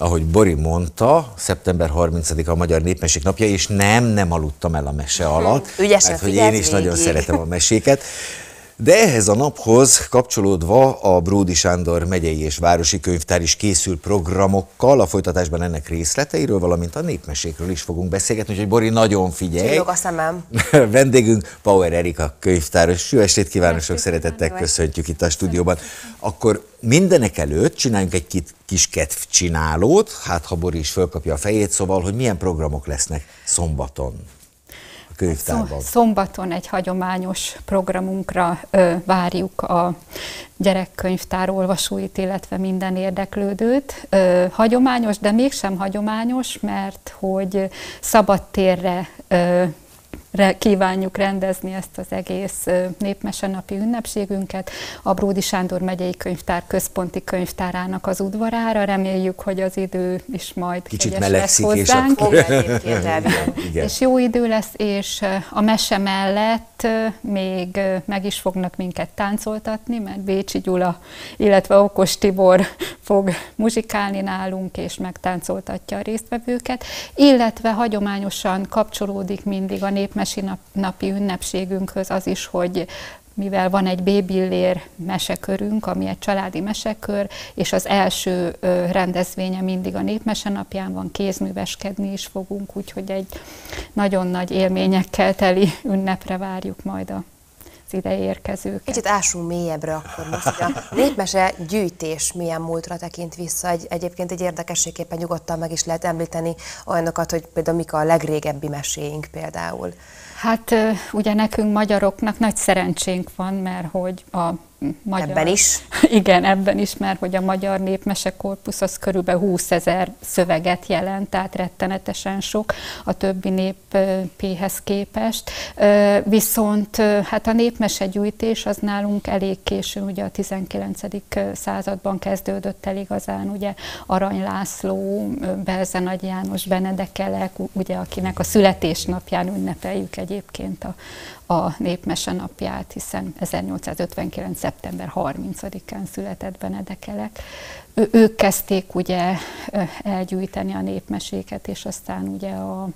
ahogy Bori mondta, szeptember 30-a a Magyar Népmesék napja, és nem aludtam el a mese alatt, mert hogy én is nagyon szeretem a meséket. De ehhez a naphoz kapcsolódva a Bródy Sándor megyei és városi könyvtár is készül programokkal, a folytatásban ennek részleteiről, valamint a népmesékről is fogunk beszélgetni, úgyhogy Bori, nagyon figyelj! Csillog a szemem! Vendégünk Power Erika könyvtáros. Jó estét kívánok, sok szeretettel köszöntjük itt a stúdióban. Akkor mindenek előtt csináljunk egy kis kedvcsinálót, hát ha Bori is fölkapja a fejét, szóval, hogy milyen programok lesznek szombaton. Szombaton egy hagyományos programunkra várjuk a gyerekkönyvtár olvasóit, illetve minden érdeklődőt. Hagyományos, de mégsem hagyományos, mert hogy szabadtérre kívánjuk rendezni ezt az egész népmesenapi ünnepségünket a Bródy Sándor megyei könyvtár központi könyvtárának az udvarára. Reméljük, hogy az idő is majd kicsit melegszik hozzánk. És jó idő lesz, és a mese mellett még meg is fognak minket táncoltatni, mert Bécsi Gyula, illetve Okos Tibor fog muzsikálni nálunk, és megtáncoltatja a résztvevőket, illetve hagyományosan kapcsolódik mindig a népmesénapi ünnepségünkhöz az is, hogy mivel van egy Bébillér mesekörünk, ami egy családi mesekör, és az első rendezvénye mindig a népmesenapján van, kézműveskedni is fogunk, úgyhogy egy nagyon nagy élményekkel teli ünnepre várjuk majd az ide érkezőket. Kicsit ásunk mélyebbre akkor most, hogy a népmese gyűjtés milyen múltra tekint vissza. Egyébként egy érdekességképpen nyugodtan meg is lehet említeni olyanokat, hogy például mik a legrégebbi meséink például. Hát ugye nekünk magyaroknak nagy szerencsénk van, mert hogy a magyar... Ebben is? Igen, ebben is, mert hogy a magyar népmesekorpusz az körülbelül 20 000 szöveget jelent, tehát rettenetesen sok a többi néppéhez képest. Viszont hát a népmesegyűjtés az nálunk elég későn, ugye a 19. században kezdődött el igazán, ugye Arany László, Belze Nagy János, Benedek Elek, ugye akinek a születésnapján ünnepeljük egyébként a népmese napját, hiszen 1859. szeptember 30-án született Benedek Elek. Ők kezdték ugye elgyűjteni a népmeséket, és aztán ugye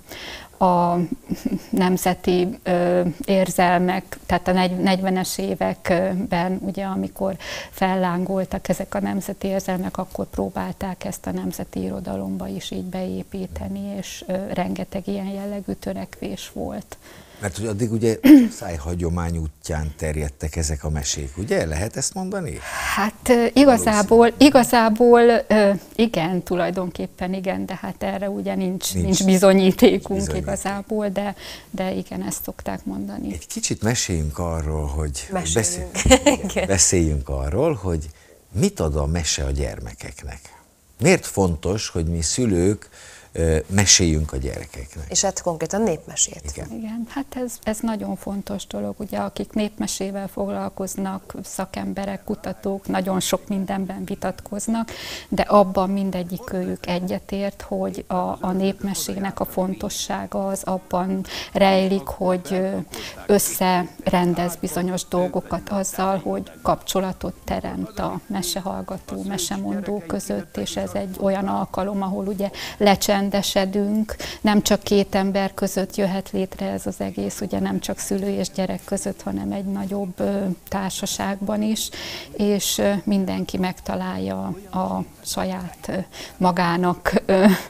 a nemzeti érzelmek, tehát a 40-es években, ugye, amikor fellángoltak ezek a nemzeti érzelmek, akkor próbálták ezt a nemzeti irodalomba is így beépíteni, és rengeteg ilyen jellegű törekvés volt. Mert hogy addig ugye szájhagyomány útján terjedtek ezek a mesék, ugye? Lehet ezt mondani? Hát igazából igen, tulajdonképpen igen, de hát erre ugye nincs bizonyítékunk igazából, de igen, ezt szokták mondani. Egy kicsit meséljünk arról, hogy beszéljünk arról, hogy mit ad a mese a gyermekeknek. Miért fontos, hogy mi szülők meséljünk a gyerekeknek. És hát konkrétan népmesét. Igen, hát ez nagyon fontos dolog, ugye, akik népmesével foglalkoznak, szakemberek, kutatók, nagyon sok mindenben vitatkoznak, de abban mindegyik őjük egyetért, hogy a népmesének a fontossága az abban rejlik, hogy összerendez bizonyos dolgokat azzal, hogy kapcsolatot teremt a mesehallgató, mesemondó között, és ez egy olyan alkalom, ahol ugye lecsendesedünk, nem csak két ember között jöhet létre ez az egész, ugye nem csak szülő és gyerek között, hanem egy nagyobb társaságban is, és mindenki megtalálja a saját magának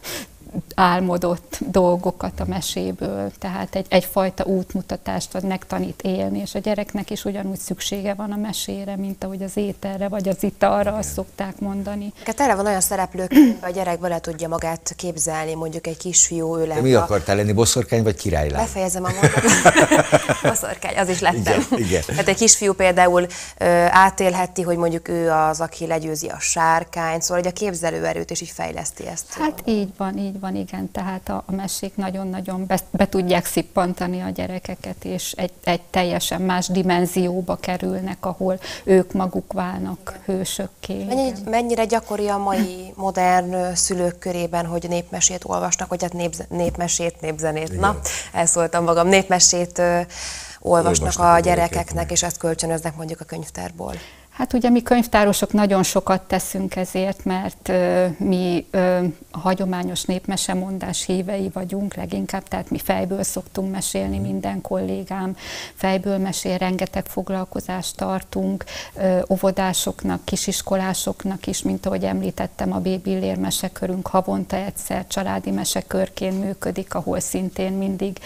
álmodott dolgokat a meséből, tehát egyfajta útmutatást ad, megtanít élni, és a gyereknek is ugyanúgy szüksége van a mesére, mint ahogy az ételre vagy az italra, azt szokták mondani. Erre van olyan szereplők, a gyerek bele tudja magát képzelni, mondjuk egy kisfiú, ő lenne. Mi akartál lenni, boszorkány vagy királylány? Befejezem a mondatot. Boszorkány, az is lettem. Igen. Hát egy kisfiú például átélheti, hogy mondjuk ő az, aki legyőzi a sárkányt, szóval hogy a képzelőerőt is így fejleszti ezt. Hát így van, igen, tehát a mesék nagyon-nagyon be tudják szippantani a gyerekeket, és egy teljesen más dimenzióba kerülnek, ahol ők maguk válnak hősökké. Mennyire gyakori a mai modern szülők körében, hogy népmesét olvasnak, vagy hát népzenét, igen. Na, elszóltam magam, népmesét olvasnak a gyerekeknek, és ezt kölcsönöznek mondjuk a könyvtárból. Hát ugye mi könyvtárosok nagyon sokat teszünk ezért, mert mi a hagyományos népmesemondás hívei vagyunk leginkább, tehát mi fejből szoktunk mesélni, minden kollégám fejből mesél, rengeteg foglalkozást tartunk, óvodásoknak, kisiskolásoknak is, mint ahogy említettem, a Bébi Illér mesekörünk havonta egyszer családi mesekörként működik, ahol szintén mindig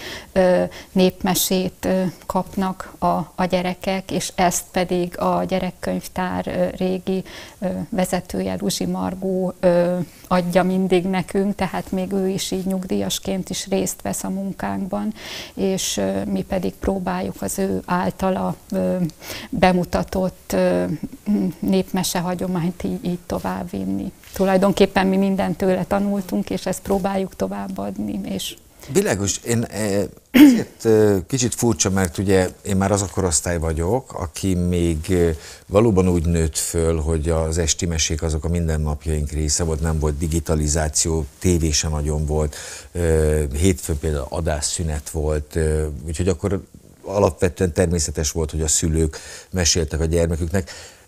népmesét kapnak a gyerekek, és ezt pedig a gyerekkönyvtár régi vezetője, Ruzsi Margó adja mindig nekünk, tehát még ő is így nyugdíjasként is részt vesz a munkánkban, és mi pedig próbáljuk az ő általa bemutatott népmese hagyományt így továbbvinni. Tulajdonképpen mi mindent tőle tanultunk, és ezt próbáljuk továbbadni. És világos, én ezért kicsit furcsa, mert ugye én már az a korosztály vagyok, aki még valóban úgy nőtt föl, hogy az esti mesék azok a mindennapjaink része volt, nem volt digitalizáció, tévé sem nagyon volt, hétfőn például adásszünet volt, úgyhogy akkor alapvetően természetes volt, hogy a szülők meséltek a gyermeküknek.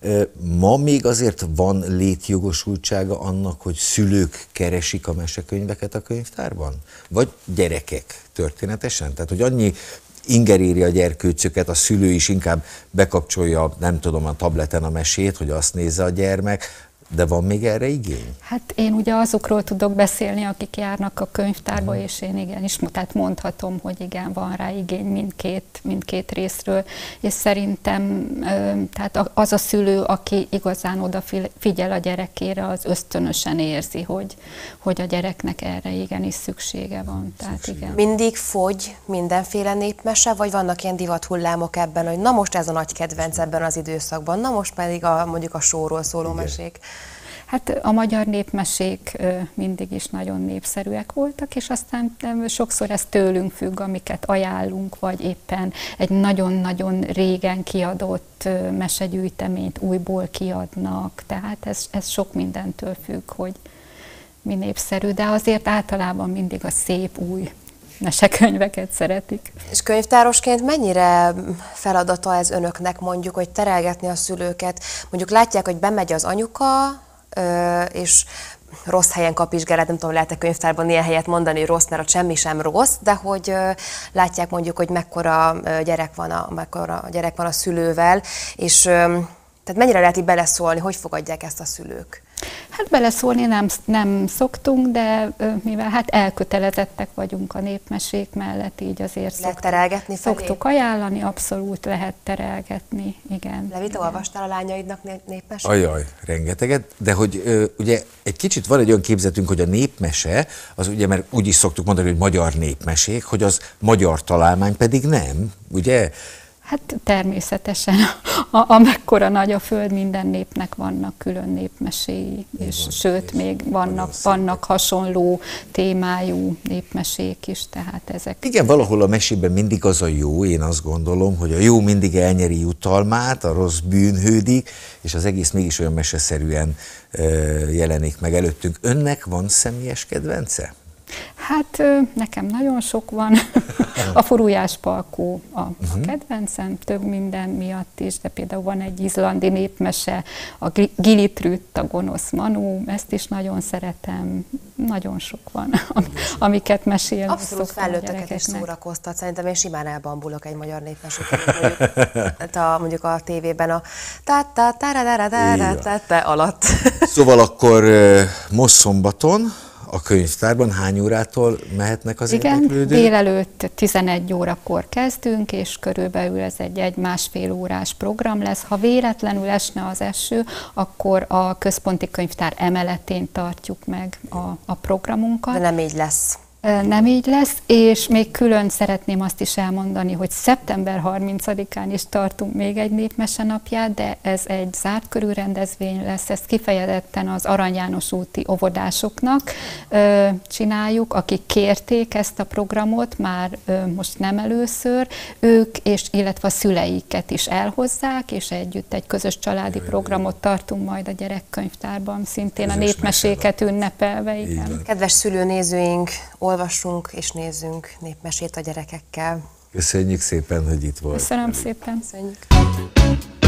Ma még azért van létjogosultsága annak, hogy szülők keresik a mesekönyveket a könyvtárban? Vagy gyerekek történetesen? Tehát, hogy annyi inger éri a gyerkőcöket, a szülő is inkább bekapcsolja, nem tudom, a tableten a mesét, hogy azt nézze a gyermek, de van még erre igény? Hát én ugye azokról tudok beszélni, akik járnak a könyvtárba, és én igenis, tehát mondhatom, hogy igen, van rá igény mindkét részről, és szerintem tehát az a szülő, aki igazán odafigyel a gyerekére, az ösztönösen érzi, hogy a gyereknek erre igenis szüksége van. Tehát igen. Mindig fogy mindenféle népmese, vagy vannak ilyen divathullámok ebben, hogy na most ez a nagy kedvenc ebben az időszakban, na most pedig mondjuk a sóról szóló mesék? Hát a magyar népmesék mindig is nagyon népszerűek voltak, és aztán sokszor ez tőlünk függ, amiket ajánlunk, vagy éppen egy nagyon-nagyon régen kiadott mesegyűjteményt újból kiadnak, tehát ez sok mindentől függ, hogy mi népszerű, de azért általában mindig a szép új mesekönyveket szeretik. És könyvtárosként mennyire feladata ez önöknek, mondjuk, hogy terelgetni a szülőket? Mondjuk látják, hogy bemegy az anyuka, és rossz helyen kapizsgálát, nem tudom, lehet-e könyvtárban ilyen helyet mondani, hogy rossz, mert ott semmi sem rossz, de hogy látják mondjuk, hogy mekkora gyerek van a szülővel, és tehát mennyire lehet így beleszólni, hogy fogadják ezt a szülők? Hát beleszólni nem szoktunk, de mivel hát elkötelezettek vagyunk a népmesék mellett, így azért lehet terelgetni felé? Szoktuk ajánlani, abszolút lehet terelgetni, igen. Levita, olvastál a lányaidnak népmesét? Ajaj, rengeteget, de hogy ugye egy kicsit van egy olyan képzetünk, hogy a népmese, az ugye, mert úgy is szoktuk mondani, hogy magyar népmesék, hogy az magyar találmány, pedig nem, ugye? Hát természetesen, amekkora nagy a föld, minden népnek vannak külön népmeséi, és sőt, még vannak hasonló témájú népmesék is, tehát ezek. Igen, valahol a mesében mindig az a jó, én azt gondolom, hogy a jó mindig elnyeri jutalmát, a rossz bűnhődik, és az egész mégis olyan meseszerűen jelenik meg előttünk. Önnek van személyes kedvence? Hát nekem nagyon sok van. A Furujás Palkó a kedvencem, több minden miatt is, de például van egy izlandi népmese, a Gilitrütt, a gonosz Manó, ezt is nagyon szeretem. Nagyon sok van, amiket mesélni. Abszolút felnőtteket is szórakoztat. Szerintem én simán elbambulok egy magyar népmesét, mondjuk a tévében a alatt. Szóval akkor most szombaton a könyvtárban hány órától mehetnek az érdeklődők? Igen, délelőtt 11 órakor kezdünk, és körülbelül ez egy másfél órás program lesz. Ha véletlenül esne az eső, akkor a központi könyvtár emeletén tartjuk meg a programunkat. De nem így lesz. Nem így lesz, és még külön szeretném azt is elmondani, hogy szeptember 30-án is tartunk még egy népmese napját, de ez egy zárt körű rendezvény lesz, ezt kifejezetten az Arany János úti óvodásoknak csináljuk, akik kérték ezt a programot, már most nem először, ők illetve a szüleiket is elhozzák, és együtt egy közös családi programot tartunk majd a gyerekkönyvtárban, szintén közös a népmeséket ünnepelve. Igen. Kedves szülőnézőink, olvassunk és nézzünk népmesét a gyerekekkel. Köszönjük szépen, hogy itt volt. Köszönöm szépen. Köszönjük.